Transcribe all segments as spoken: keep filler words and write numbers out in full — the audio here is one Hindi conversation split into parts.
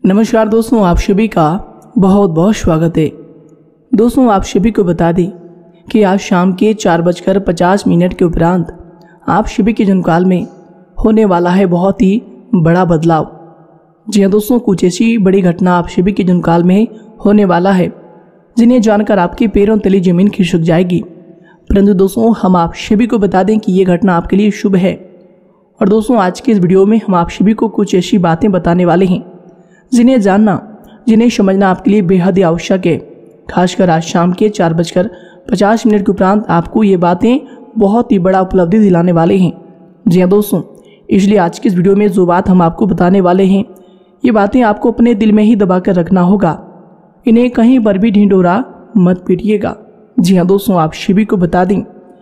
नमस्कार दोस्तों, आप सभी का बहुत बहुत स्वागत है। दोस्तों, आप सभी को बता दें कि आज शाम के चार बजकर पचास मिनट के उपरांत आप सभी के जन्मकाल में होने वाला है बहुत ही बड़ा बदलाव। जी हाँ दोस्तों, कुछ ऐसी बड़ी घटना आप सभी के जन्मकाल में होने वाला है जिन्हें जानकर आपके पैरों तले जमीन खिसक जाएगी। परंतु दोस्तों, हम आप सभी को बता दें कि ये घटना आपके लिए शुभ है। और दोस्तों, आज के इस वीडियो में हम आप सभी को कुछ ऐसी बातें बताने वाले हैं जिन्हें जानना, जिन्हें समझना आपके लिए बेहद ही आवश्यक है। खासकर आज शाम के चार बजकर पचास मिनट के उपरांत आपको ये बातें बहुत ही बड़ा उपलब्धि दिलाने वाले हैं। जी हाँ दोस्तों, इसलिए आज की इस वीडियो में जो बात हम आपको बताने वाले हैं, ये बातें आपको अपने दिल में ही दबा कर रखना होगा। इन्हें कहीं पर भी ढिंढोरा मत पीटिएगा। जी हाँ दोस्तों, आप सभी को बता दें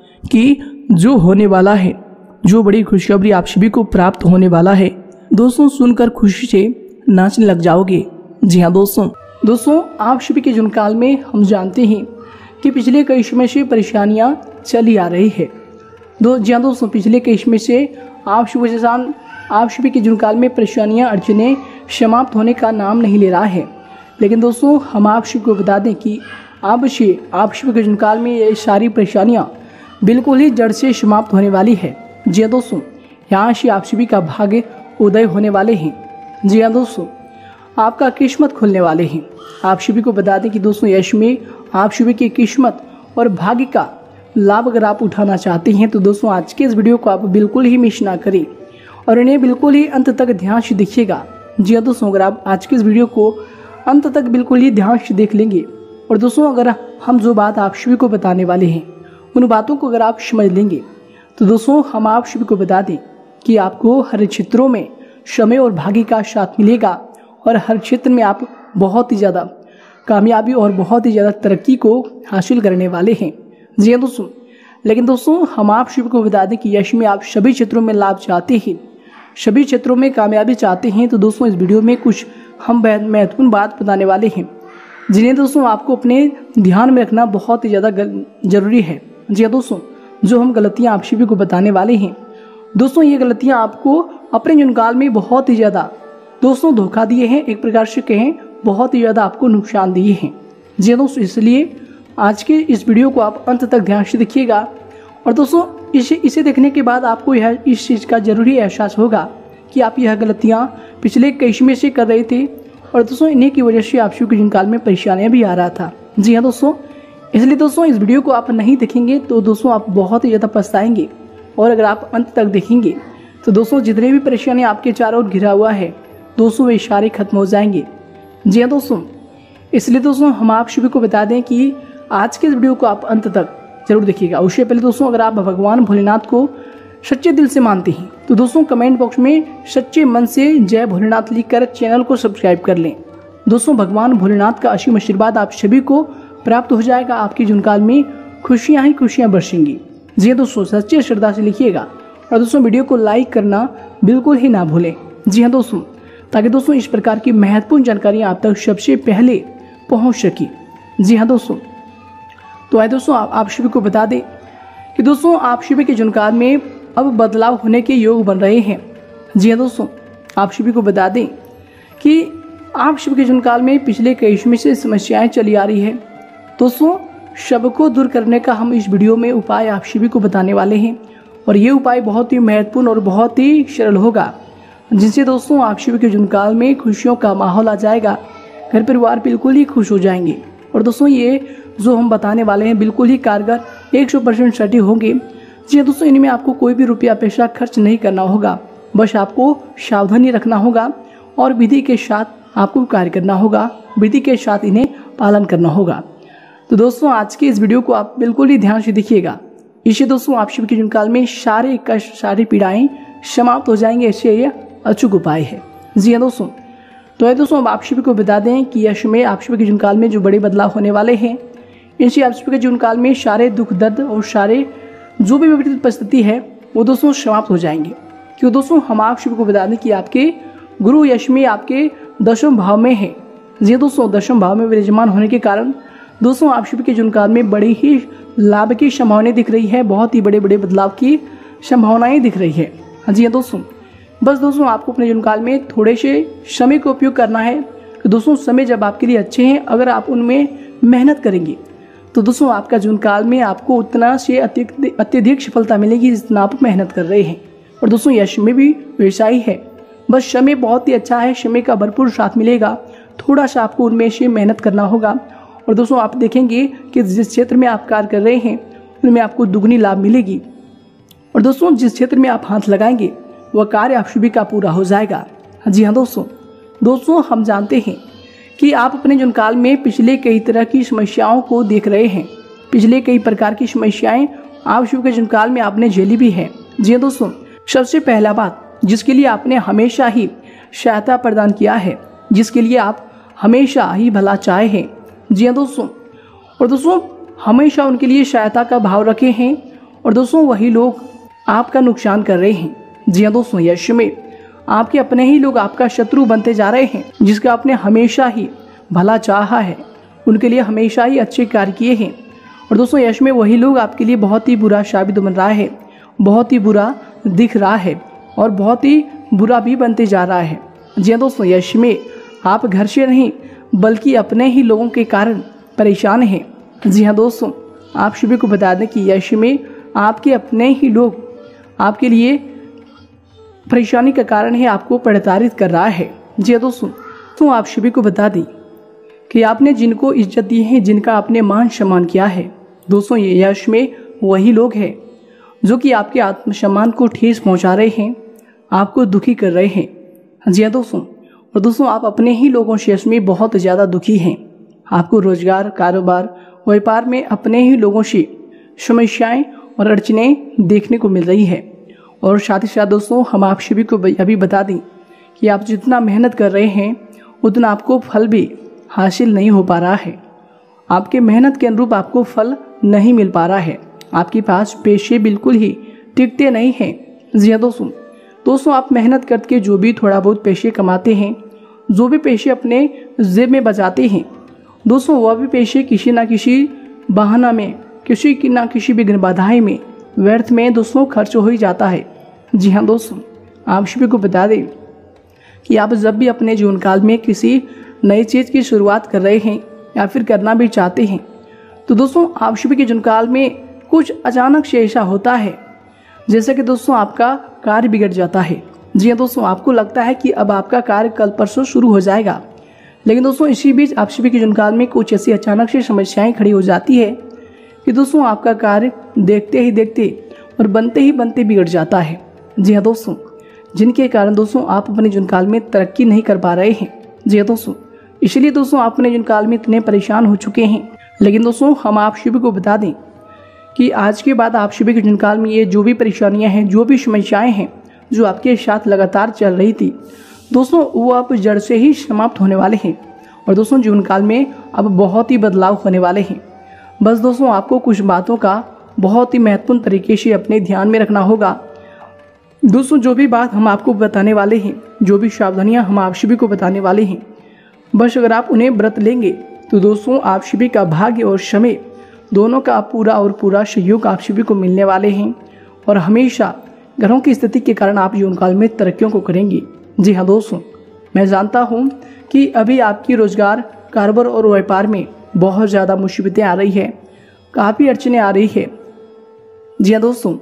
कि जो होने वाला है, जो बड़ी खुशखबरी आप सभी को प्राप्त होने वाला है, दोस्तों सुनकर खुशी से नाचने लग जाओगे। जी हाँ दोस्तों दोस्तों आप सभी के जन्मकाल में हम जानते हैं कि पिछले कई समय से परेशानियां चली आ रही है। दो जी हाँ दोस्तों पिछले कई समय से आप शुभ इंसान आप सभी के जन्मकाल में परेशानियां अड़चने समाप्त होने का नाम नहीं ले रहा है। लेकिन दोस्तों, हम आप सभी को बता दें कि अब से आप सभी के जन्मकाल में ये सारी परेशानियाँ बिल्कुल ही जड़ से समाप्त होने वाली है। जी हाँ दोस्तों, यहाँ से आप सभी का भाग्य उदय होने वाले हैं। जी हाँ दोस्तों, आपका किस्मत खुलने वाले हैं। आप सभी को बता दें कि दोस्तों, यश में आप सभी की किस्मत और भाग्य का लाभ अगर आप उठाना चाहते हैं तो दोस्तों आज के इस वीडियो को आप बिल्कुल ही मिस ना करें और इन्हें बिल्कुल ही अंत तक ध्यान से देखिएगा। जी हाँ दोस्तों, अगर आप आज के इस वीडियो को अंत तक बिल्कुल ही ध्यान से देख लेंगे और दोस्तों अगर हम जो बात आप सभी को बताने वाले हैं उन बातों को अगर आप समझ लेंगे तो दोस्तों हम आप सभी को बता दें कि आपको हर क्षेत्रों में समय और भाग्य का साथ मिलेगा और हर क्षेत्र में आप बहुत ही ज़्यादा कामयाबी और बहुत ही ज़्यादा तरक्की को हासिल करने वाले हैं। जी हाँ दोस्तों, लेकिन दोस्तों हम आप सभी को बता दें कि यश में आप सभी क्षेत्रों में लाभ चाहते हैं, सभी क्षेत्रों में कामयाबी चाहते हैं तो दोस्तों इस वीडियो में कुछ हम महत्वपूर्ण बात बताने वाले हैं जिन्हें दोस्तों आपको अपने ध्यान में रखना बहुत ही ज़्यादा जरूरी है। जी हाँ दोस्तों, जो हम गलतियाँ आप सभी को बताने वाले हैं दोस्तों, ये गलतियाँ आपको अपने जन्मकाल में बहुत ही ज़्यादा दोस्तों धोखा दिए हैं, एक प्रकार से कहें बहुत ही ज़्यादा आपको नुकसान दिए हैं। जी दोस्तों, इसलिए आज के इस वीडियो को आप अंत तक ध्यान से देखिएगा और दोस्तों इसे इसे देखने के बाद आपको यह इस चीज़ का जरूरी एहसास होगा कि आप यह गलतियाँ पिछले कई समय से कर रहे थे और दोस्तों इन्हीं की वजह से आप सभी के जन्मकाल में परेशानियाँ भी आ रहा था। जी हाँ दोस्तों, इसलिए दोस्तों इस वीडियो को आप नहीं देखेंगे तो दोस्तों आप बहुत ही ज़्यादा पछताएंगे और अगर आप अंत तक देखेंगे तो दोस्तों जितने भी परेशानी आपके चारों ओर घिरा हुआ है दोस्तों वे सारे खत्म हो जाएंगे। जी हाँ दोस्तों, इसलिए दोस्तों हम आप सभी को बता दें कि आज के इस वीडियो को आप अंत तक जरूर देखिएगा। उससे पहले दोस्तों अगर आप भगवान भोलेनाथ को सच्चे दिल से मानते हैं तो दोस्तों कमेंट बॉक्स में सच्चे मन से जय भोलेनाथ लिखकर चैनल को सब्सक्राइब कर लें। दोस्तों भगवान भोलेनाथ का असीम आशीर्वाद आप सभी को प्राप्त हो जाएगा, आपके जन्मकाल में खुशियाँ ही खुशियाँ बरसेंगी। जी हाँ दोस्तों, सच्चे श्रद्धा से लिखिएगा और दोस्तों वीडियो को लाइक करना बिल्कुल ही ना भूलें। जी हाँ दोस्तों, ताकि दोस्तों इस प्रकार की महत्वपूर्ण जानकारियाँ आप तक सबसे पहले पहुँच सके। जी हाँ दोस्तों, तो आइए दोस्तों आप, आप सभी को बता दें कि दोस्तों आप सभी के जन्मकाल में अब बदलाव होने के योग बन रहे हैं। जी हाँ दोस्तों, आप सभी को बता दें कि आप सभी के जन्मकाल में पिछले कई समय से समस्याएं चली आ रही है। दोस्तों सबको दूर करने का हम इस वीडियो में उपाय आप सभी को बताने वाले हैं और ये उपाय बहुत ही महत्वपूर्ण और बहुत ही सरल होगा, जिनसे दोस्तों आप सभी के जन्मकाल में खुशियों का माहौल आ जाएगा, घर परिवार बिल्कुल ही खुश हो जाएंगे। और दोस्तों ये जो हम बताने वाले हैं बिल्कुल ही कारगर एक सौ परसेंट सटीक होंगे। जी दोस्तों, इनमें आपको कोई भी रुपया पैसा खर्च नहीं करना होगा, बस आपको सावधानी रखना होगा और विधि के साथ आपको कार्य करना होगा, विधि के साथ इन्हें पालन करना होगा। तो दोस्तों आज के इस वीडियो को आप बिल्कुल ही ध्यान से देखिएगा। इससे दोस्तों आप सभी के जन्मकाल में सारे कष्ट सारी पीड़ाएं समाप्त हो जाएंगे, ऐसे यह अचूक उपाय है। जी हाँ दोस्तों, तो है दोस्तों अब आप सभी को बता दें कि यश में आप सभी के जन्मकाल में जो बड़े बदलाव होने वाले हैं, इनसे आप सभी के जन्मकाल में सारे दुख दर्द और सारे जो भी विपरीत परिस्थिति है वो दोस्तों समाप्त हो जाएंगे। क्यों दोस्तों, हम आप सभी को बता दें कि आपके गुरु यश में आपके दशम भाव में है। जी दोस्तों, दशम भाव में विराजमान होने के कारण दोस्तों आप सभी के जन्मकाल में बड़ी ही लाभ की संभावनाएं दिख रही है, बहुत ही बड़े बड़े बदलाव की संभावनाएं दिख रही है। जी हाँ दोस्तों, बस दोस्तों आपको अपने जन्मकाल में थोड़े से समय का उपयोग करना है कि दोस्तों समय जब आपके लिए अच्छे हैं, अगर आप उनमें मेहनत करेंगे तो दोस्तों आपका जीवन काल में आपको उतना से अत्यधिक अत्यधिक सफलता मिलेगी जितना आप मेहनत कर रहे हैं। और दोस्तों यश में भी वैसा ही है, बस समय बहुत ही अच्छा है, समय का भरपूर साथ मिलेगा, थोड़ा सा आपको उनमें से मेहनत करना होगा। और दोस्तों आप देखेंगे कि जिस क्षेत्र में आप कार्य कर रहे हैं उनमें आपको दुगनी लाभ मिलेगी। और दोस्तों जिस क्षेत्र में आप हाथ लगाएंगे वह कार्य आप सभी का पूरा हो जाएगा। जी हाँ दोस्तों, दोस्तों हम जानते हैं कि आप अपने जीवन काल में पिछले कई तरह की समस्याओं को देख रहे हैं, पिछले कई प्रकार की समस्याएं आप सभी के जीवन काल में आपने झेली भी है। जी हाँ दोस्तों, सबसे पहला बात जिसके लिए आपने हमेशा ही सहायता प्रदान किया है, जिसके लिए आप हमेशा ही भला चाहे हैं। जी हाँ दोस्तों, और दोस्तों हमेशा उनके लिए सहायता का भाव रखे हैं और दोस्तों वही लोग आपका नुकसान कर रहे हैं। जी हाँ दोस्तों, यश में आपके अपने ही लोग आपका शत्रु बनते जा रहे हैं, जिसका आपने हमेशा ही भला चाहा है, उनके लिए हमेशा ही अच्छे कार्य किए हैं। और दोस्तों यश में वही लोग आपके लिए बहुत ही बुरा साबित बन रहा है, बहुत ही बुरा दिख रहा है और बहुत ही बुरा भी बनते जा रहा है। जी हाँ दोस्तों, यश में आप घर से नहीं बल्कि अपने ही लोगों के कारण परेशान हैं। जी हाँ दोस्तों, आप सभी को बता दें कि यश में आपके अपने ही लोग आपके लिए परेशानी का कारण है, आपको प्रताड़ित कर रहा है। जी हाँ दोस्तों, तो आप सभी को बता दें कि आपने जिनको इज्जत दी है, जिनका आपने मान सम्मान किया है, दोस्तों ये यश में वही लोग हैं जो कि आपके आत्मसम्मान को ठेस पहुंचा रहे हैं, आपको दुखी कर रहे हैं। जी हाँ दोस्तों, और दोस्तों आप अपने ही लोगों से यश में बहुत ज़्यादा दुखी हैं। आपको रोजगार, कारोबार, व्यापार में अपने ही लोगों से समस्याएं और अड़चनें देखने को मिल रही है। और साथ ही साथ दोस्तों हम आप सभी को अभी बता दें कि आप जितना मेहनत कर रहे हैं उतना आपको फल भी हासिल नहीं हो पा रहा है, आपके मेहनत के अनुरूप आपको फल नहीं मिल पा रहा है, आपके पास पैसे बिल्कुल ही टिकते नहीं हैं। जी हाँ दोस्तों, दोस्तों आप मेहनत करके जो भी थोड़ा बहुत पैसे कमाते हैं, जो भी पैसे अपने जेब में बचाते हैं, दोस्तों वह भी पैसे किसी ना किसी बहाना में, किसी की ना किसी भी बाधाएं में, व्यर्थ में दोस्तों खर्च हो ही जाता है। जी हाँ दोस्तों, आप सभी को बता दें कि आप जब भी अपने जीवन काल में किसी नई चीज़ की शुरुआत कर रहे हैं या फिर करना भी चाहते हैं, तो दोस्तों आप सभी के जीवन काल में कुछ अचानक से ऐसा होता है जैसे कि दोस्तों आपका कार्य बिगड़ जाता है। जी हाँ दोस्तों, आपको लगता है कि अब आपका कार्य कल परसों शुरू हो जाएगा, लेकिन दोस्तों इसी बीच आप सभी के जीवन काल में कुछ ऐसी अचानक से समस्याएं खड़ी हो जाती है कि दोस्तों आपका कार्य देखते ही देखते और बनते ही बनते बिगड़ जाता है। जी हाँ दोस्तों, जिनके कारण दोस्तों आप अपने जीवन काल में तरक्की नहीं कर पा रहे हैं। जी हाँ दोस्तों, इसलिए दोस्तों आप अपने जीवन काल में इतने परेशान हो चुके हैं। लेकिन दोस्तों हम आप सभी को बता दें कि आज के बाद आप सभी के जीवन काल में ये जो भी परेशानियां हैं, जो भी समस्याएं हैं जो आपके साथ लगातार चल रही थी, दोस्तों वो अब जड़ से ही समाप्त होने वाले हैं। और दोस्तों जीवन काल में अब बहुत ही बदलाव होने वाले हैं। बस दोस्तों आपको कुछ बातों का बहुत ही महत्वपूर्ण तरीके से अपने ध्यान में रखना होगा। दोस्तों जो भी बात हम आपको बताने वाले हैं, जो भी सावधानियां हम आप सभी को बताने वाले हैं, बस अगर आप उन्हें व्रत लेंगे तो दोस्तों आप सभी का भाग्य और समय दोनों का पूरा और पूरा सहयोग आप सभी को मिलने वाले हैं और हमेशा ग्रहों की स्थिति के कारण आप जीवन काल में तरक्कियों को करेंगे। जी हाँ दोस्तों, मैं जानता हूँ कि अभी आपकी रोजगार, कारोबार और व्यापार में बहुत ज़्यादा मुसीबतें आ रही है, काफ़ी अड़चनें आ रही है। जी हाँ दोस्तों,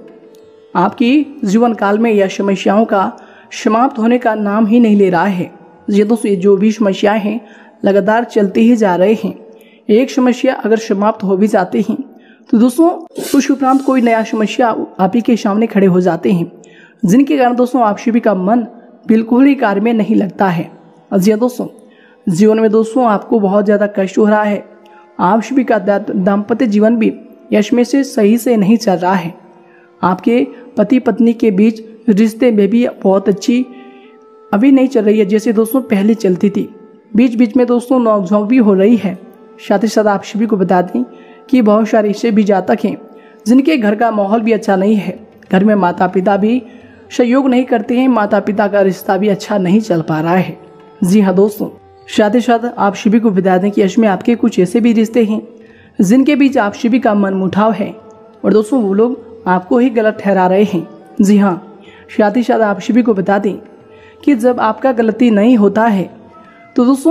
आपकी जीवन काल में यह समस्याओं का समाप्त होने का नाम ही नहीं ले रहा है। जी हाँ दोस्तों, ये जो भी समस्याएं हैं लगातार चलते ही जा रहे हैं। एक समस्या अगर समाप्त हो भी जाते हैं तो दोस्तों कुछ उपरांत कोई नया समस्या आप ही के सामने खड़े हो जाते हैं, जिनके कारण दोस्तों आप सभी का मन बिल्कुल ही कार्य में नहीं लगता है। जी हाँ दोस्तों, जीवन में दोस्तों आपको बहुत ज़्यादा कष्ट हो रहा है, आप सभी का दाम्पत्य जीवन भी यश में से सही से नहीं चल रहा है, आपके पति पत्नी के बीच रिश्ते में भी बहुत अच्छी अभी नहीं चल रही है जैसे दोस्तों पहले चलती थी। बीच बीच में दोस्तों नोकझोंक भी हो रही है। साथ ही साथ आप सभी को बता दें कि बहुत सारे ऐसे भी जातक हैं जिनके घर का माहौल भी अच्छा नहीं है, घर में माता पिता भी सहयोग नहीं करते हैं, माता पिता का रिश्ता भी अच्छा नहीं चल पा रहा है। जी हाँ दोस्तों, साथ ही साथ आप सभी को बता दें कि यश में आपके कुछ ऐसे भी रिश्ते हैं जिनके बीच आप सभी का मनमुटाव है और दोस्तों वो लोग आपको ही गलत ठहरा रहे हैं। जी हाँ, साथ ही साथ आप सभी को बता दें कि जब आपका गलती नहीं होता है तो दोस्तों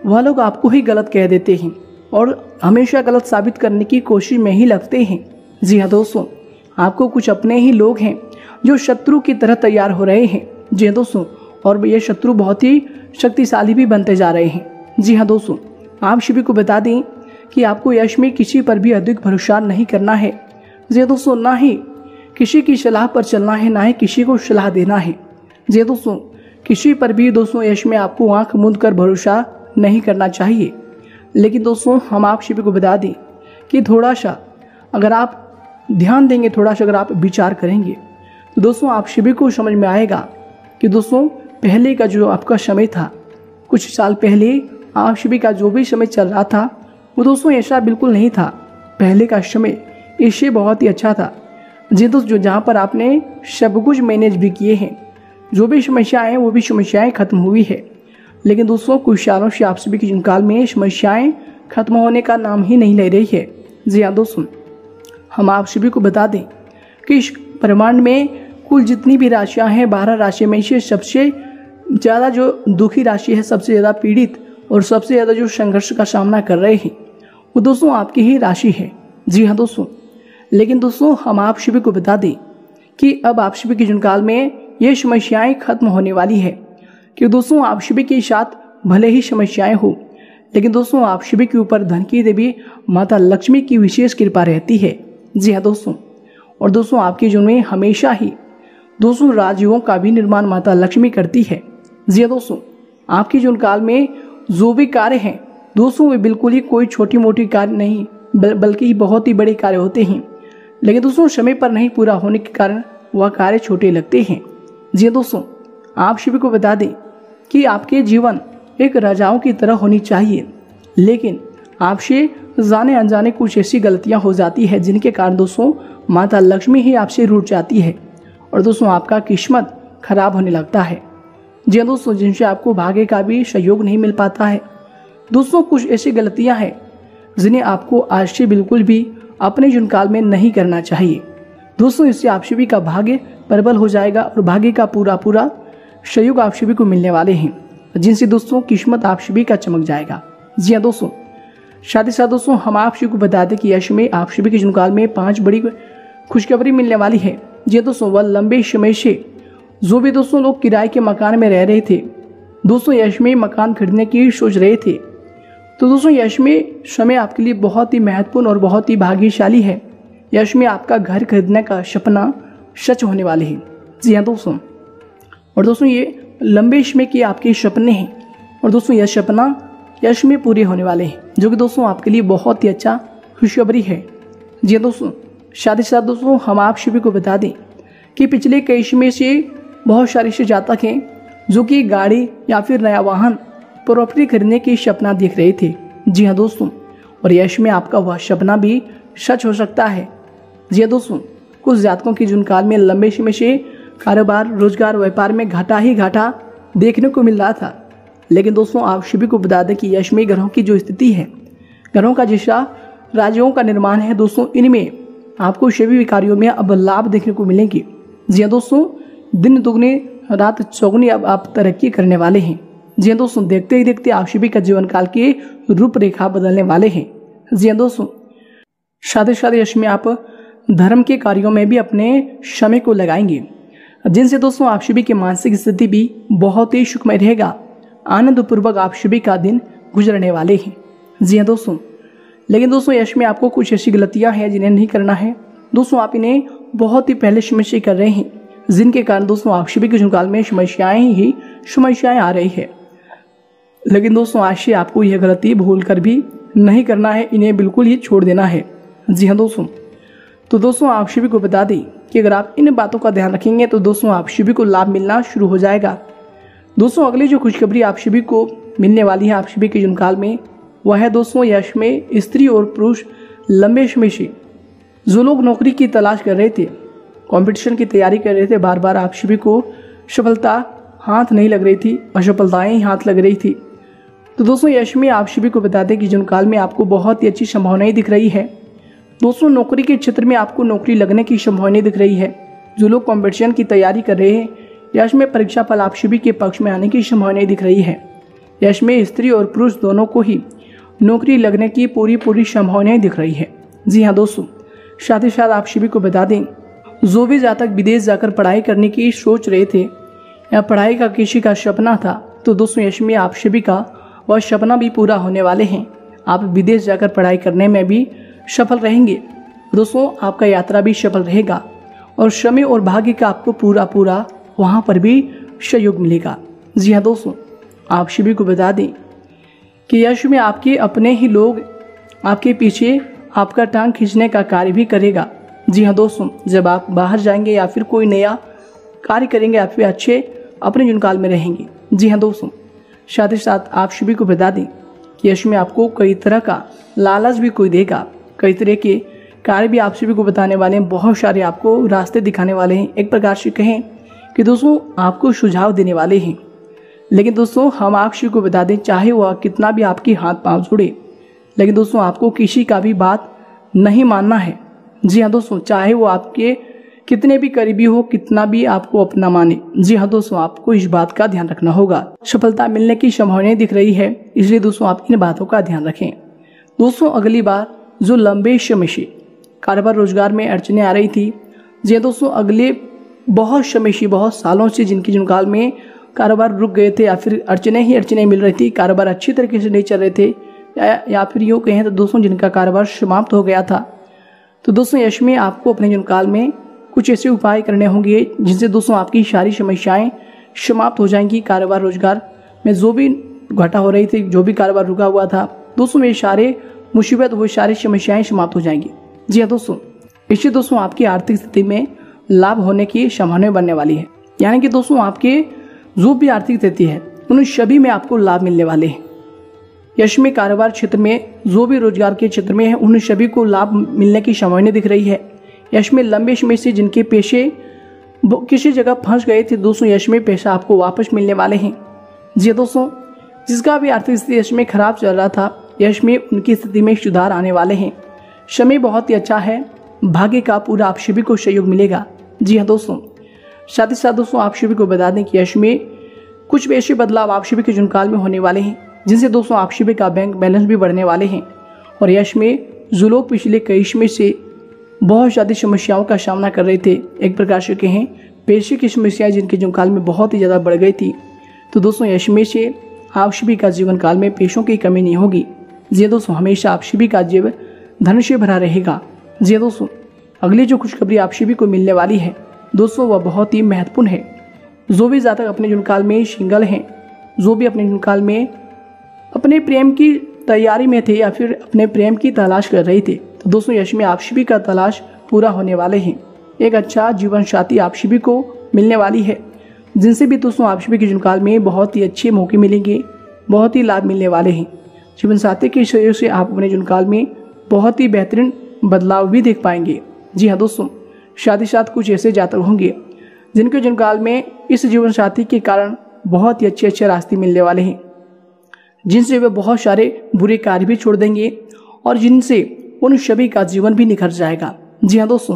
वह लोग आपको ही गलत कह देते हैं और हमेशा गलत साबित करने की कोशिश में ही लगते हैं। जी हाँ दोस्तों, आपको कुछ अपने ही लोग हैं जो शत्रु की तरह तैयार हो रहे हैं। जी हाँ दोस्तों, और ये शत्रु बहुत ही शक्तिशाली भी बनते जा रहे हैं। जी हाँ दोस्तों, आप सभी को बता दें कि आपको यश में किसी पर भी अधिक भरोसा नहीं करना है। जी हाँ दोस्तों, ना ही किसी की सलाह पर चलना है, ना ही किसी को सलाह देना है। जी हाँ दोस्तों, किसी पर भी दोस्तों यश में आपको आंख मूंद कर भरोसा नहीं करना चाहिए। लेकिन दोस्तों हम आप सभी को बता दें कि थोड़ा सा अगर आप ध्यान देंगे, थोड़ा सा अगर आप विचार करेंगे तो दोस्तों आप सभी को समझ में आएगा कि दोस्तों पहले का जो आपका समय था, कुछ साल पहले आप सभी का जो भी समय चल रहा था वो दोस्तों ऐसा बिल्कुल नहीं था। पहले का समय इससे बहुत ही अच्छा था। जी दोस्तों, जो जहाँ पर आपने सब कुछ मैनेज भी किए हैं, जो भी समस्याएं हैं वो भी समस्याएं खत्म हुई है। लेकिन दोस्तों कुछ सालों से आप सभी के जीवन काल में समस्याएं खत्म होने का नाम ही नहीं ले रही है। जी हाँ दोस्तों, हम आप सभी को बता दें कि इस ब्रह्मांड में कुल जितनी भी राशियां हैं, बारह राशि में से सबसे ज़्यादा जो दुखी राशि है, सबसे ज़्यादा पीड़ित और सबसे ज़्यादा जो संघर्ष का सामना कर रहे हैं वो दोस्तों आपकी ही राशि है। जी हाँ दोस्तों, लेकिन दोस्तों हम आप सभी को बता दें कि अब आप सभी के जीवन काल में ये समस्याएं खत्म होने वाली है। कि दोस्तों आप सभी के साथ भले ही समस्याएं हो, लेकिन दोस्तों आप सभी के ऊपर धन की देवी माता लक्ष्मी की विशेष कृपा रहती है। जी हाँ दोस्तों, और दोस्तों आपके जीवन में हमेशा ही दोस्तों राजयोगों का भी निर्माण माता लक्ष्मी करती है। जी हाँ दोस्तों, आपके जीवन काल में जो भी कार्य हैं दोस्तों वे बिल्कुल ही कोई छोटी मोटी कार्य नहीं बल, बल्कि बहुत ही बड़े कार्य होते हैं। लेकिन दोस्तों समय पर नहीं पूरा होने के कारण वह कार्य छोटे लगते हैं। जी हाँ दोस्तों, आप सभी को बता दें कि आपके जीवन एक राजाओं की तरह होनी चाहिए, लेकिन आपसे जाने अनजाने कुछ ऐसी गलतियां हो जाती है जिनके कारण दोस्तों माता लक्ष्मी ही आपसे रूठ जाती है और दोस्तों आपका किस्मत खराब होने लगता है। जी हाँ दोस्तों, जिनसे आपको भाग्य का भी सहयोग नहीं मिल पाता है। दोस्तों कुछ ऐसी गलतियां हैं जिन्हें आपको आज से बिल्कुल भी अपने जीवन काल में नहीं करना चाहिए। दोस्तों इससे आप सभी का भाग्य प्रबल हो जाएगा और भाग्य का पूरा पूरा सहयोग आप सभी को मिलने वाले हैं, जिनसे दोस्तों किस्मत आप सभी का चमक जाएगा। जी हाँ दोस्तों, साथ ही साथ दोस्तों हम आप सभी को बता दें कि यश में आप सभी के जीवन काल में पांच बड़ी खुशखबरी मिलने वाली है। जी हाँ दोस्तों, वह लंबे समय से जो भी दोस्तों लोग किराए के मकान में रह रहे थे, दोस्तों यश में मकान खरीदने की सोच रहे थे, तो दोस्तों यश में समय आपके लिए बहुत ही महत्वपूर्ण और बहुत ही भाग्यशाली है। यश में आपका घर खरीदने का सपना सच होने वाले हैं। जी हाँ दोस्तों, और दोस्तों ये लंबे समय के आपके सपने हैं और दोस्तों यह सपना यश में पूरे होने वाले हैं, जो कि दोस्तों आपके लिए बहुत ही अच्छा खुशखबरी है। जी हाँ दोस्तों, साथ ही साथ दोस्तों हम आप सभी को बता दें कि पिछले कई समय से बहुत सारे से जातक हैं जो कि गाड़ी या फिर नया वाहन प्रॉपर्टी खरीदने की सपना देख रहे थे। जी हाँ दोस्तों, और यश में आपका वह सपना भी सच हो सकता है। जी हाँ दोस्तों, कुछ जातकों के जीवन काल में लंबे समय से कारोबार, रोजगार, व्यापार में घाटा ही घाटा देखने को मिल रहा था। लेकिन दोस्तों आप सभी को बता दें कि यश में ग्रहों की जो स्थिति है, ग्रहों का जैसा राज्यों का निर्माण है दोस्तों, इनमें आपको सभी कार्यों में अब लाभ देखने को मिलेंगे। जी हाँ दोस्तों, दिन दुगने रात चौगुनी अब आप तरक्की करने वाले हैं। जी हाँ दोस्तों, देखते ही देखते आप सभी का जीवन काल की रूपरेखा बदलने वाले हैं। जी हाँ दोस्तों, साथ ही साथ यश में आप धर्म के कार्यों में भी अपने समय को लगाएंगे, जिनसे दोस्तों आप सभी की मानसिक स्थिति भी बहुत ही सुखमय रहेगा। आनंद पूर्वक आप सभी का दिन गुजरने वाले हैं। जी हाँ दोस्तों, लेकिन दोस्तों यश में आपको कुछ ऐसी गलतियां हैं जिन्हें नहीं करना है। दोस्तों आप इन्हें बहुत ही पहले समय से कर रहे हैं, जिनके कारण दोस्तों आप सभी के जीवन काल में समस्याएं ही समस्याएं आ रही है। लेकिन दोस्तों आज से आपको यह गलती भूल कर भी नहीं करना है, इन्हें बिल्कुल ही छोड़ देना है। जी हाँ दोस्तों, तो दोस्तों आप सभी को बता दें कि अगर आप इन बातों का ध्यान रखेंगे तो दोस्तों आप सभी को लाभ मिलना शुरू हो जाएगा। दोस्तों अगली जो खुशखबरी आप सभी को मिलने वाली है आप सभी के जीवन काल में, वह है दोस्तों यश में स्त्री और पुरुष लंबे समय से जो लोग नौकरी की तलाश कर रहे थे, कंपटीशन की तैयारी कर रहे थे, बार बार आप सभी को सफलता हाथ नहीं लग रही थी, असफलताएं ही हाथ लग रही थी। तो दोस्तों यश में आप सभी को बता दें कि जीवन काल में आपको बहुत ही अच्छी संभावनाएं दिख रही है। दोस्तों नौकरी के क्षेत्र में आपको नौकरी लगने की संभावनाएं दिख रही है। जो लोग कंपटीशन की तैयारी कर रहे हैं, यश में परीक्षा फल आप सभी के पक्ष में आने की संभावनाएं दिख रही है। यश में स्त्री और पुरुष दोनों को ही नौकरी लगने की पूरी पूरी संभावनाएं दिख रही है। जी हाँ दोस्तों, साथ ही साथ आप सभी को बता दें, जो भी जातक विदेश जाकर पढ़ाई करने की सोच रहे थे या पढ़ाई का किसी का सपना था, तो दोस्तों यश में आप सभी का वह सपना भी पूरा होने वाले हैं। आप विदेश जाकर पढ़ाई करने में भी सफल रहेंगे। दोस्तों आपका यात्रा भी सफल रहेगा और समय और भाग्य का आपको पूरा पूरा वहाँ पर भी सहयोग मिलेगा। जी हाँ दोस्तों, आप सभी को बता दें कि यश में आपके अपने ही लोग आपके पीछे आपका टांग खींचने का कार्य भी करेगा। जी हाँ दोस्तों, जब आप बाहर जाएंगे या फिर कोई नया कार्य करेंगे या फिर अच्छे अपने जुनकाल में रहेंगे। जी हाँ दोस्तों, साथ ही साथ आप सभी को बता दें कि यश में आपको कई तरह का लालच भी कोई देगा, कई तरह के कार्य भी आप सभी को बताने वाले हैं, बहुत सारे आपको रास्ते दिखाने वाले हैं। एक प्रकार से कहें कि दोस्तों आपको सुझाव देने वाले हैं। लेकिन दोस्तों हम आप सभी को बता दें, चाहे वह कितना भी आपकी हाथ पांव जोड़े, लेकिन दोस्तों आपको किसी का भी बात नहीं मानना है। जी हाँ दोस्तों, चाहे वो आपके कितने भी करीबी हो, कितना भी आपको अपना माने। जी हाँ दोस्तों, आपको इस बात का ध्यान रखना होगा। सफलता मिलने की संभावनाएं दिख रही है, इसलिए दोस्तों आप इन बातों का ध्यान रखें। दोस्तों अगली बार जो लंबे समय से कारोबार रोजगार में अड़चने आ रही थी, जी दोस्तों अगले बहुत समय से, बहुत सालों से जिनकी जुनकाल में कारोबार रुक गए थे या फिर अड़चने ही अड़चने मिल रही थी, कारोबार अच्छी तरीके से नहीं चल रहे थे, या, या फिर यूँ कहें तो दोस्तों जिनका कारोबार समाप्त हो गया था, तो दोस्तों यश में आपको अपने जुनकाल में कुछ ऐसे उपाय करने होंगे जिनसे दोस्तों आपकी सारी समस्याएं समाप्त हो जाएंगी। कारोबार रोजगार में जो भी घाटा हो रही थी, जो भी कारोबार रुका हुआ था, दोस्तों मेरे सारे मुसीबत वो सारी समस्याएं समाप्त हो जाएंगी। जी हाँ दोस्तों, इससे दोस्तों आपकी आर्थिक स्थिति में लाभ होने की संभावना बनने वाली है। यानी कि दोस्तों आपके जो भी आर्थिक स्थिति है उन सभी में आपको लाभ मिलने वाले हैं। यश में कारोबार क्षेत्र में, जो भी रोजगार के क्षेत्र में है, उन सभी को लाभ मिलने की संभावना दिख रही है। यश में लंबे समय से जिनके पेशे किसी जगह फंस गए थे, दोस्तों यश में पैसा आपको वापस मिलने वाले हैं। जी दोस्तों, जिसका भी आर्थिक स्थिति यश में खराब चल रहा था, यश में उनकी स्थिति में सुधार आने वाले हैं। समय बहुत ही अच्छा है, भाग्य का पूरा आप सभी को सहयोग मिलेगा। जी हाँ दोस्तों, साथ ही साथ दोस्तों आप सभी को बता दें कि यश में कुछ ऐसे बदलाव आप सभी के जुनकाल में होने वाले हैं, जिनसे दोस्तों आप सभी का बैंक बैलेंस भी बढ़ने वाले हैं। और यश में जो लोग पिछले कई समय से बहुत ज़्यादा समस्याओं का सामना कर रहे थे, एक प्रकार से कहें पैसे की समस्याएं जिनके जुनकाल में बहुत ही ज़्यादा बढ़ गई थी, तो दोस्तों यश में से आप सभी का जीवन काल में पैसों की कमी नहीं होगी। जी दोस्तों, हमेशा आप सभी का जीवन धन से भरा रहेगा। जी दोस्तों, अगली जो खुशखबरी आप सभी को मिलने वाली है दोस्तों, वह बहुत ही महत्वपूर्ण है। जो भी जातक अपने जुनकाल में सिंगल हैं, जो भी अपने जुनकाल में अपने प्रेम की तैयारी में थे या फिर अपने प्रेम की तलाश कर रहे थे, तो दोस्तों यश में आप सभी का तलाश पूरा होने वाले हैं। एक अच्छा जीवन साथी आप सभी को मिलने वाली है, जिनसे भी दोस्तों आप सभी के जुनकाल में बहुत ही अच्छे मौके मिलेंगे, बहुत ही लाभ मिलने वाले हैं। जीवन साथी के सहयोग से आप अपने जुनकाल में बहुत ही बेहतरीन बदलाव भी देख पाएंगे। जी हाँ दोस्तों, साथ ही साथ कुछ ऐसे जातक होंगे जिनके जुनकाल में इस जीवन साथी के कारण बहुत ही अच्छे अच्छे रास्ते मिलने वाले हैं, जिनसे वे बहुत सारे बुरे कार्य भी छोड़ देंगे और जिनसे उन सभी का जीवन भी निखर जाएगा। जी हाँ दोस्तों,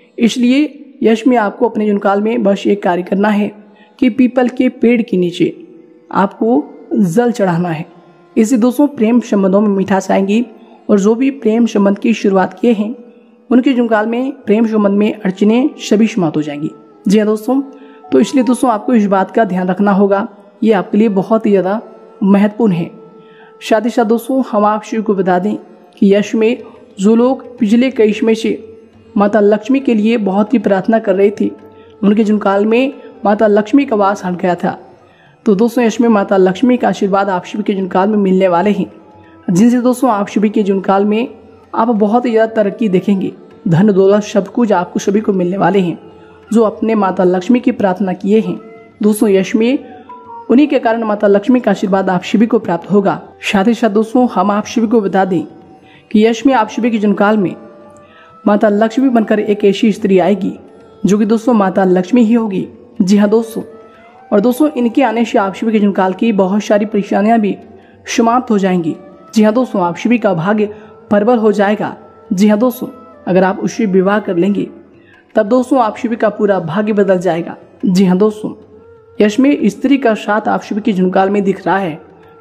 इसलिए यश में आपको अपने जुनकाल में बस एक कार्य करना है कि पीपल के पेड़ के नीचे आपको जल चढ़ाना है। इससे दोस्तों प्रेम संबंधों में मिठास आएंगी और जो भी प्रेम संबंध की शुरुआत किए हैं उनके जुनकाल में प्रेम संबंध में अड़चने सभी समाप्त हो जाएंगी। जी हाँ दोस्तों, तो इसलिए दोस्तों आपको इस बात का ध्यान रखना होगा, ये आपके लिए बहुत ही ज़्यादा महत्वपूर्ण है। साथ ही साथ दोस्तों हम आप सभी को बता दें कि यश में जो लोग पिछले कई समय से माता लक्ष्मी के लिए बहुत ही प्रार्थना कर रही थी, उनके जुनकाल में माता लक्ष्मी का वास हट गया था, तो दोस्तों यश में माता लक्ष्मी का आशीर्वाद आप सभी के जुनकाल में मिलने वाले हैं, जिनसे दोस्तों आप सभी के जुनकाल में आप बहुत ही ज़्यादा तरक्की देखेंगे। धन दौलत सब कुछ आपको सभी को मिलने वाले हैं। जो अपने माता लक्ष्मी की प्रार्थना किए हैं दोस्तों, यश में उन्हीं के कारण माता लक्ष्मी का आशीर्वाद आप सभी को प्राप्त होगा। साथ ही साथ दोस्तों हम आप सभी को बता दें कि यश में आप सभी के जुनकाल में माता लक्ष्मी बनकर एक ऐसी स्त्री आएगी जो कि दोस्तों माता लक्ष्मी ही होगी। जी हाँ दोस्तों, और दोस्तों इनके आने से आप सभी के जुनकाल की बहुत सारी परेशानियां भी समाप्त हो जाएंगी। जी हाँ दोस्तों, आप सभी का भाग्य प्रबल हो जाएगा। जी हाँ दोस्तों, अगर आप उससे विवाह कर लेंगे तब दोस्तों आप सभी का पूरा भाग्य बदल जाएगा। जी हाँ दोस्तों, यश में स्त्री का साथ आप सभी के जुनकाल में दिख रहा है,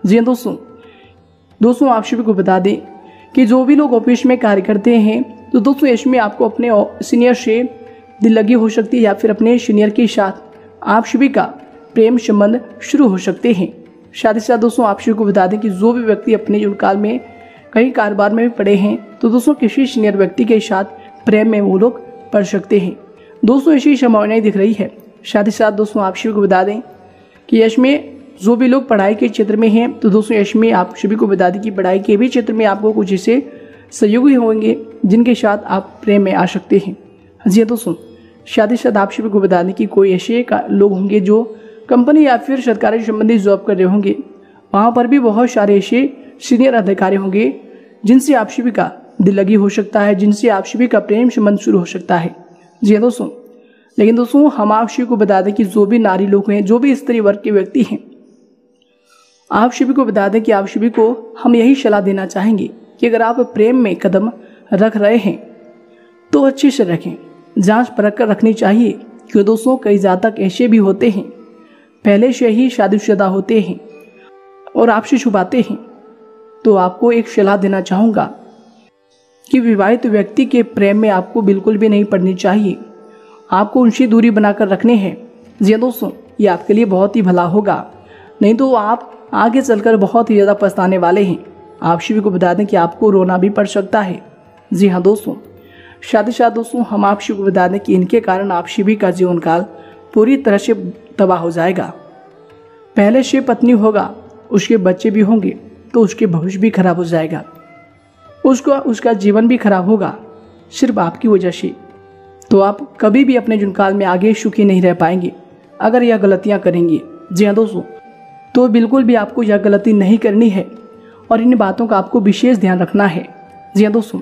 जी हाँ दोस्तों दोस्तों आप सभी को बता दें कि जो भी लोग ऑफिस में कार्य करते हैं तो दोस्तों इसमें आपको अपने सीनियर से दिल लगी हो सकती है या फिर अपने सीनियर के साथ आप सभी का प्रेम संबंध शुरू हो सकते हैं। साथ ही साथ दोस्तों आप सभी को बता दें कि जो भी व्यक्ति अपने जीवन काल में कहीं कारोबार में भी पड़े हैं तो दोस्तों किसी सीनियर व्यक्ति के साथ प्रेम में वो लोग पड़ सकते हैं। दोस्तों ऐसी संभावनाएं दिख रही है। साथ ही साथ दोस्तों आप सभी को बता दें कि इसमें जो भी लोग पढ़ाई के क्षेत्र में हैं तो दोस्तों इसमें आप सभी को बता दें कि पढ़ाई के भी क्षेत्र में आपको कुछ ऐसे सहयोगी होंगे जिनके साथ आप प्रेम में आ सकते हैं। जी हाँ दोस्तों साथ ही साथ आप सभी को बता दें कि कोई ऐसे लोग होंगे जो कंपनी या फिर सरकारी संबंधी जॉब कर रहे होंगे, वहाँ पर भी बहुत सारे ऐसे सीनियर अधिकारी होंगे जिनसे आप सभी का दिल लगी हो सकता है, जिनसे आप सभी का प्रेम संबंध शुरू हो सकता है। जी हाँ दोस्तों लेकिन दोस्तों हम आप सभी को बता दें कि जो भी नारी लोग हैं, जो भी स्त्री वर्ग के व्यक्ति हैं, आप सभी को बता दें कि आप सभी को हम यही सलाह देना चाहेंगे कि अगर आप प्रेम में कदम रख रहे हैं तो अच्छे से रखें, जांच परख कर रखनी चाहिए। क्योंकि दोस्तों कई जातक ऐसे भी होते हैं पहले से ही शादीशुदा होते हैं और आपसे छुपाते हैं। तो आपको एक सलाह देना चाहूँगा कि विवाहित व्यक्ति के प्रेम में आपको बिल्कुल भी नहीं पड़नी चाहिए, आपको उनसे दूरी बनाकर रखने हैं। जी दोस्तों ये आपके लिए बहुत ही भला होगा, नहीं तो आप आगे चलकर बहुत ही ज़्यादा पछताने वाले हैं। आप सभी को बता दें कि आपको रोना भी पड़ सकता है। जी हाँ दोस्तों साथ ही साथ दोस्तों हम आप सभी को बता दें कि इनके कारण आप सभी का जीवन काल पूरी तरह से तबाह हो जाएगा। पहले से पत्नी होगा, उसके बच्चे भी होंगे तो उसके भविष्य भी खराब हो जाएगा, उसको उसका जीवन भी खराब होगा सिर्फ आपकी वजह से। तो आप कभी भी अपने जीवन काल में आगे सुखी नहीं रह पाएंगे अगर यह गलतियां करेंगे। जी हाँ दोस्तों तो बिल्कुल भी आपको यह गलती नहीं करनी है और इन बातों का आपको विशेष ध्यान रखना है। जी हाँ दोस्तों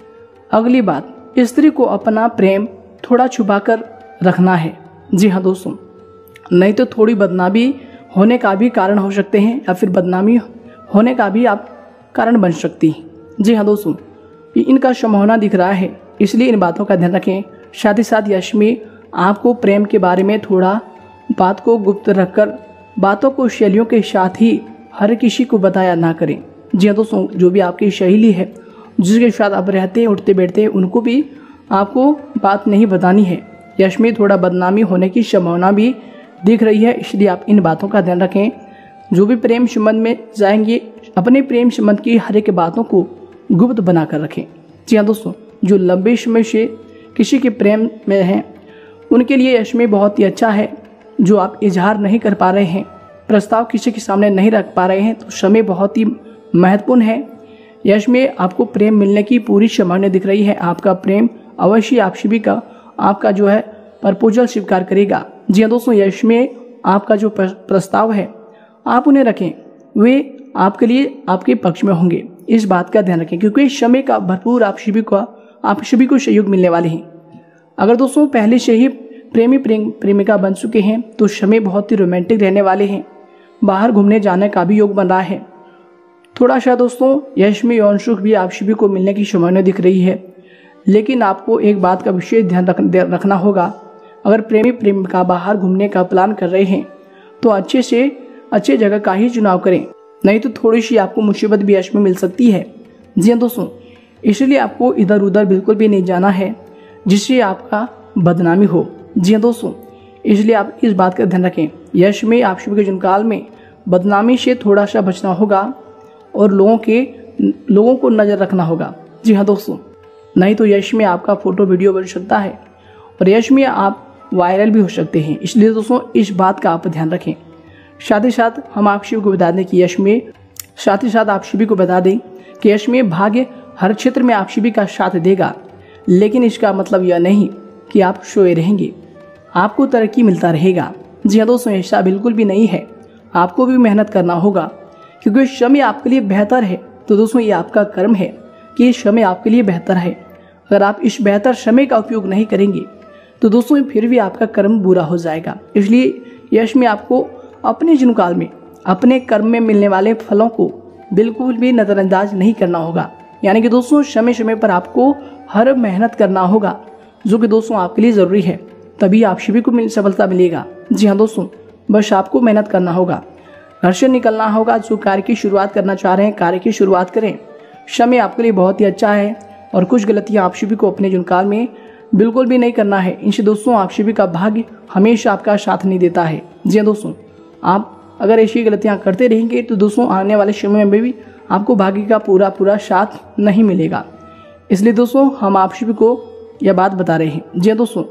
अगली बात, स्त्री को अपना प्रेम थोड़ा छुपा कर रखना है। जी हाँ दोस्तों नहीं तो थोड़ी बदनामी होने का भी कारण हो सकते हैं या फिर बदनामी होने का भी आप कारण बन सकती हैं। जी हाँ दोस्तों इनका संभावना दिख रहा है, इसलिए इन बातों का ध्यान रखें। साथ ही साथ यश में आपको प्रेम के बारे में थोड़ा बात को गुप्त रखकर बातों को शैलियों के साथ ही हर किसी को बताया ना करें। जी हाँ दोस्तों जो भी आपकी सहेली है, जिसके साथ आप रहते हैं उठते बैठते हैं, उनको भी आपको बात नहीं बतानी है। यश में थोड़ा बदनामी होने की संभावना भी दिख रही है, इसलिए आप इन बातों का ध्यान रखें। जो भी प्रेम संबंध में जाएंगे अपने प्रेम संबंध की हर एक बातों को गुप्त बनाकर रखें। जी हाँ दोस्तों जो लंबे समय से किसी के प्रेम में हैं उनके लिए यश में बहुत ही अच्छा है। जो आप इजहार नहीं कर पा रहे हैं, प्रस्ताव किसी के सामने नहीं रख पा रहे हैं, तो समय बहुत ही महत्वपूर्ण है। यश में आपको प्रेम मिलने की पूरी संभावना दिख रही है। आपका प्रेम अवश्य आप सभी का आपका जो है प्रपोजल स्वीकार करेगा। जी हाँ दोस्तों यश में आपका जो प्रस्ताव है आप उन्हें रखें, वे आपके लिए आपके पक्ष में होंगे। इस बात का ध्यान रखें क्योंकि इस समय का भरपूर आप सभी को आप सभी को सहयोग मिलने वाले हैं। अगर दोस्तों पहले से ही प्रेमी प्रेम प्रेमिका बन चुके हैं तो समय बहुत ही रोमांटिक रहने वाले हैं। बाहर घूमने जाने का भी योग बन रहा है। थोड़ा सा दोस्तों यश में यौन सुख भी आप सभी को मिलने की संभावना दिख रही है, लेकिन आपको एक बात का विशेष ध्यान रख, रखना होगा। अगर प्रेमी प्रेमिका बाहर घूमने का प्लान कर रहे हैं तो अच्छे से अच्छे जगह का ही चुनाव करें, नहीं तो थोड़ी सी आपको मुसीबत भी यश में मिल सकती है। जी हाँ दोस्तों इसलिए आपको इधर उधर बिल्कुल भी नहीं जाना है जिससे आपका बदनामी हो। जी हाँ दोस्तों इसलिए आप इस बात का ध्यान रखें। यश में आप सभी के जीवन काल में बदनामी से थोड़ा सा बचना होगा और लोगों के लोगों को नज़र रखना होगा। जी हाँ दोस्तों नहीं तो यश में आपका फोटो वीडियो बन सकता है और यश में आप वायरल भी हो सकते हैं। इसलिए दोस्तों इस बात का आप ध्यान रखें। साथ ही साथ हम आप सभी को बता दें कि यश में साथ ही साथ आप सभी को बता दें कि यश में भाग्य हर क्षेत्र में आप सभी का साथ देगा, लेकिन इसका मतलब यह नहीं कि आप सोए रहेंगे, आपको तरक्की मिलता रहेगा। जी हाँ दोस्तों ऐसा बिल्कुल भी नहीं है, आपको भी मेहनत करना होगा क्योंकि समय आपके लिए बेहतर है। तो दोस्तों ये आपका कर्म है कि समय आपके लिए बेहतर है। अगर आप इस बेहतर समय का उपयोग नहीं करेंगे तो दोस्तों फिर भी आपका कर्म बुरा हो जाएगा। इसलिए यश में आपको अपने जीवन काल में अपने कर्म में मिलने वाले फलों को बिल्कुल भी नज़रअंदाज नहीं करना होगा। यानी कि दोस्तों समय समय पर आपको हर मेहनत करना होगा, जो कि दोस्तों आपके लिए ज़रूरी है, तभी आप सभी को मिल सफलता मिलेगा। जी हाँ दोस्तों बस आपको मेहनत करना होगा। घर से निकलना होगा। जो कार्य की शुरुआत करना चाह रहे हैं, कार्य की शुरुआत करें। समय आपके लिए बहुत ही अच्छा है और कुछ गलतियां आप सभी को अपने जीवन काल में बिल्कुल भी नहीं करना है। इनसे दोस्तों आप सभी का भाग्य हमेशा आपका साथ नहीं देता है। जी हाँ दोस्तों, आप अगर ऐसी गलतियां करते रहेंगे तो दोस्तों आने वाले समय में भी आपको भाग्य का पूरा पूरा साथ नहीं मिलेगा। इसलिए दोस्तों हम आप सभी को यह बात बता रहे हैं। जी हाँ दोस्तों,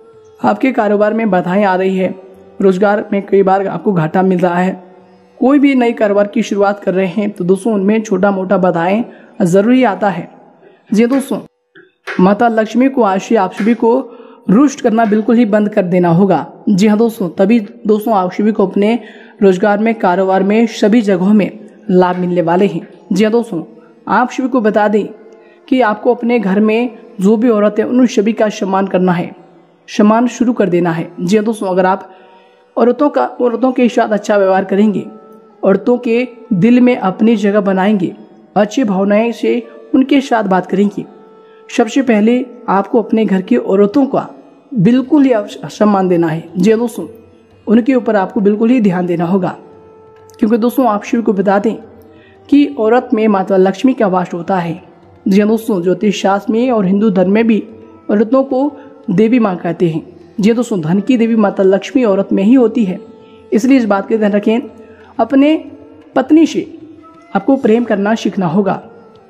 आपके कारोबार में बाधाएं आ रही है, रोजगार में कई बार आपको घाटा मिल रहा है। कोई भी नई कारोबार की शुरुआत कर रहे हैं तो दोस्तों उनमें छोटा मोटा बाधाएं जरूरी आता है। जी दोस्तों, माता लक्ष्मी को आज से आप सभी को रुष्ट करना बिल्कुल ही बंद कर देना होगा। जी हाँ दोस्तों, तभी दोस्तों आप सभी को अपने रोजगार में, कारोबार में, सभी जगहों में लाभ मिलने वाले हैं। जी हाँ दोस्तों, आप सभी को बता दें कि आपको अपने घर में जो भी औरत है उन सभी का सम्मान करना है, सम्मान शुरू कर देना है। जी हाँ दोस्तों, अगर आप औरतों का औरतों के साथ अच्छा व्यवहार करेंगे, औरतों के दिल में अपनी जगह बनाएंगे, अच्छी भावनाएं से उनके साथ बात करेंगे, सबसे पहले आपको अपने घर की औरतों का बिल्कुल ही सम्मान देना है। जी दोस्तों, उनके ऊपर आपको बिल्कुल ही ध्यान देना होगा, क्योंकि दोस्तों आप सभी को बता दें कि औरत में माता लक्ष्मी का वास होता है। जी दोस्तों, ज्योतिष शास्त्र में और हिंदू धर्म में भी औरतों को देवी माँ कहते हैं। जी दोस्तों, धन की देवी माता लक्ष्मी औरत में ही होती है। इसलिए इस बात का ध्यान रखें, अपने पत्नी से आपको प्रेम करना सीखना होगा।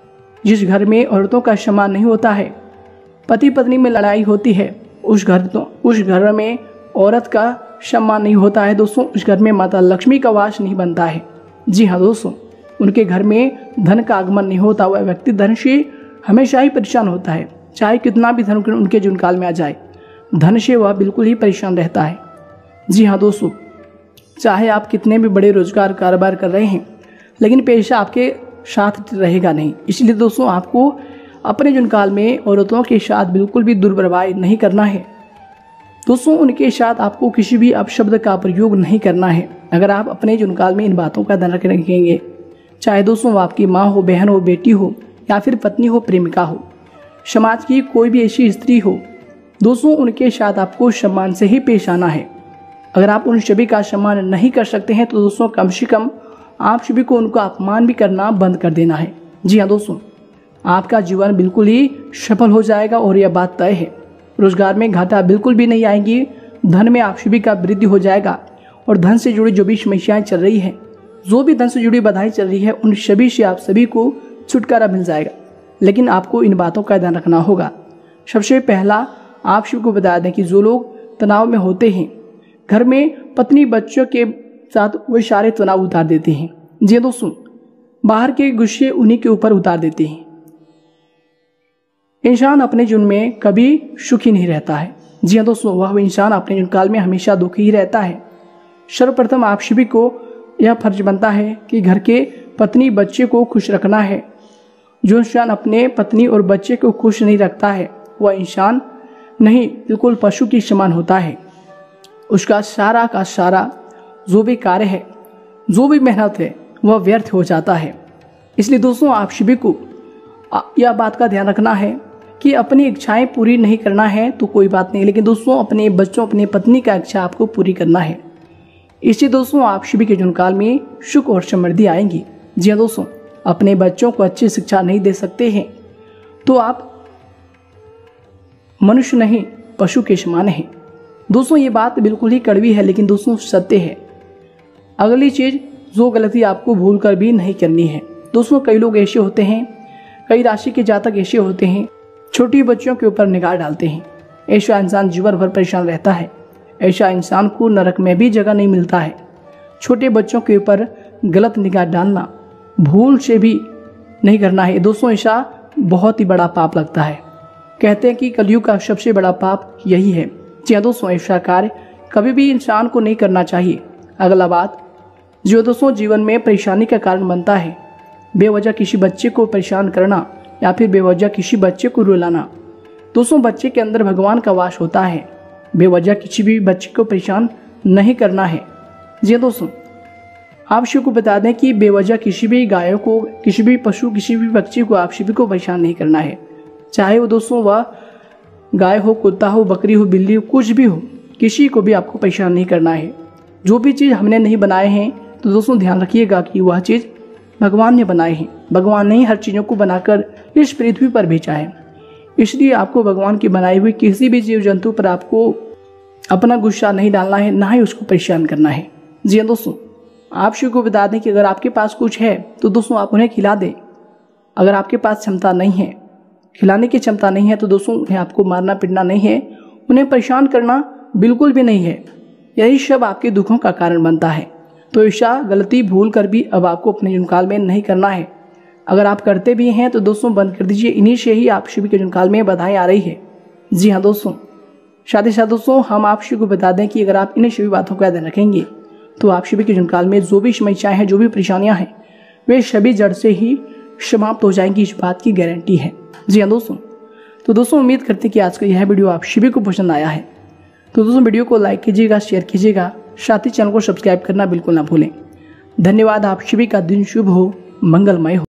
जिस घर में औरतों का सम्मान नहीं होता है, पति पत्नी में लड़ाई होती है, उस घर तो उस घर में औरत का सम्मान नहीं होता है दोस्तों, उस घर में माता लक्ष्मी का वास नहीं बनता है। जी हाँ दोस्तों, उनके घर में धन का आगमन नहीं होता। वह व्यक्ति धन से हमेशा ही परेशान होता है, चाहे कितना भी धन उनके जीवन काल में आ जाए, धन से वह बिल्कुल ही परेशान रहता है। जी हाँ दोस्तों, चाहे आप कितने भी बड़े रोजगार कारोबार कर रहे हैं, लेकिन पैसा आपके साथ रहेगा नहीं। इसलिए दोस्तों आपको अपने जीवन काल में औरतों के साथ बिल्कुल भी दुर्व्यवहार नहीं करना है। दोस्तों उनके साथ आपको किसी भी अपशब्द का प्रयोग नहीं करना है। अगर आप अपने जीवन काल में इन बातों का ध्यान रखेंगे, चाहे दोस्तों वो आपकी माँ हो, बहन हो, बेटी हो या फिर पत्नी हो, प्रेमिका हो, समाज की कोई भी ऐसी स्त्री हो, दोस्तों उनके साथ आपको सम्मान से ही पेश आना है। अगर आप उन सभी का सम्मान नहीं कर सकते हैं तो दोस्तों कम से कम आप सभी को उनका अपमान भी करना बंद कर देना है। जी हाँ दोस्तों, आपका जीवन बिल्कुल ही सफल हो जाएगा और यह बात तय है। रोजगार में घाटा बिल्कुल भी नहीं आएंगी, धन में आप सभी का वृद्धि हो जाएगा और धन से जुड़ी जो भी समस्याएं चल रही हैं, जो भी धन से जुड़ी बाधाएं चल रही है, उन सभी से आप सभी को छुटकारा मिल जाएगा। लेकिन आपको इन बातों का ध्यान रखना होगा। सबसे पहला आप सभी को बता दें कि जो लोग तनाव में होते हैं, घर में पत्नी बच्चों के साथ वो सारे तनाव उतार देते हैं। जी दोस्तों, बाहर के गुस्से उन्हीं के ऊपर उतार देते हैं। इंसान अपने जीवन में कभी सुखी नहीं रहता है। जी हाँ दोस्तों, वह इंसान अपने जीवन काल में हमेशा दुखी ही रहता है। सर्वप्रथम आप सभी को यह फर्ज बनता है कि घर के पत्नी बच्चे को खुश रखना है। जो इंसान अपने पत्नी और बच्चे को खुश नहीं रखता है वह इंसान नहीं, बिल्कुल पशु के समान होता है। उसका सारा का सारा जो भी कार्य है, जो भी मेहनत है, वह व्यर्थ हो जाता है। इसलिए दोस्तों आप सभी को यह बात का ध्यान रखना है कि अपनी इच्छाएं पूरी नहीं करना है तो कोई बात नहीं, लेकिन दोस्तों अपने बच्चों, अपनी पत्नी का इच्छा आपको पूरी करना है। इससे दोस्तों आप सभी के जीवन काल में सुख और समृद्धि आएंगी। जी हाँ दोस्तों, अपने बच्चों को अच्छी शिक्षा नहीं दे सकते हैं तो आप मनुष्य नहीं, पशु के समान हैं। दोस्तों ये बात बिल्कुल ही कड़वी है, लेकिन दोस्तों सत्य है। अगली चीज, जो गलती आपको भूल कर भी नहीं करनी है। दोस्तों कई लोग ऐसे होते हैं, कई राशि के जातक ऐसे होते हैं, छोटी बच्चियों के ऊपर निगाह डालते हैं। ऐसा इंसान जीवन भर परेशान रहता है। ऐसा इंसान को नरक में भी जगह नहीं मिलता है। छोटे बच्चों के ऊपर गलत निगाह डालना भूल से भी नहीं करना है। दोस्तों ऐसा बहुत ही बड़ा पाप लगता है। कहते हैं कि कलयुग का सबसे बड़ा पाप यही है। जी हाँ दोस्तों, ऐसा कार्य कभी भी इंसान को नहीं करना चाहिए। अगला बात, जो दोस्तों जीवन में परेशानी का कारण बनता है, बेवजह किसी बच्चे को परेशान करना या फिर बेवजह किसी बच्चे को रुलाना। दोस्तों बच्चे के अंदर भगवान का वास होता है, बेवजह किसी भी बच्चे को परेशान नहीं करना है। जी हाँ दोस्तों, आप सभी को बता दें कि बेवजह किसी भी गायों को, किसी भी पशु, किसी भी बच्चे को आप सभी को परेशान नहीं करना है। चाहे वो दोस्तों वह गाय हो, कुत्ता हो, बकरी हो, बिल्ली हो, कुछ भी हो, किसी को भी आपको परेशान नहीं करना है। जो भी चीज़ हमने नहीं बनाए हैं तो दोस्तों ध्यान रखिएगा कि वह चीज़ भगवान ने बनाए हैं। भगवान ने ही हर चीज़ों को बनाकर इस पृथ्वी पर भेजा है, इसलिए आपको भगवान की बनाई हुई किसी भी जीव जंतु पर आपको अपना गुस्सा नहीं डालना है, ना ही उसको परेशान करना है। जी हाँ दोस्तों, आप सभी को बता दें कि अगर आपके पास कुछ है तो दोस्तों आप उन्हें खिला दें। अगर आपके पास क्षमता नहीं है, खिलाने की क्षमता नहीं है, तो दोस्तों उन्हें आपको मारना पीटना नहीं है, उन्हें परेशान करना बिल्कुल भी नहीं है। यही सब आपके दुखों का कारण बनता है। तो ऐसा गलती भूल कर भी अब आपको अपने जन्मकाल में नहीं करना है। अगर आप करते भी हैं तो दोस्तों बंद कर दीजिए। इन्हीं से ही आप सभी के जन्मकाल में बधाई आ रही है। जी हाँ दोस्तों, साथ ही साथ दोस्तों हम आप सभी को बता दें कि अगर आप इन्हीं सभी बातों का ध्यान रखेंगे तो आप सभी के जन्मकाल में जो भी समस्याएं हैं, जो भी परेशानियां हैं, वे सभी जड़ से ही समाप्त हो जाएंगी, इस बात की गारंटी है। जी हाँ दोस्तों, तो दोस्तों उम्मीद करते हैं कि आज का यह वीडियो आप सभी को पसंद आया है। तो दोस्तों वीडियो को लाइक कीजिएगा, शेयर कीजिएगा, साथ ही चैनल को सब्सक्राइब करना बिल्कुल ना भूलें। धन्यवाद। आप सभी का दिन शुभ हो, मंगलमय हो।